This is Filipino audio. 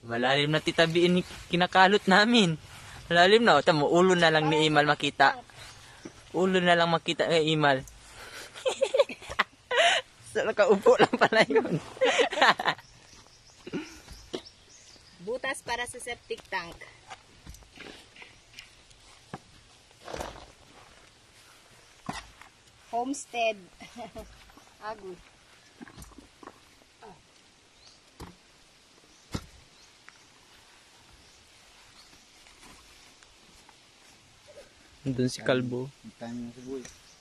Malalim na titabiin ni kinakalot namin. Malalim na. Tamo, ulo na lang ni Imal makita. Ulo na lang makita kay Imal. So, nakaupo lang pala yun. Butas para sa septic tank. Homestead. Agoy. Doon si Kalbo. Ang time ng sibuy.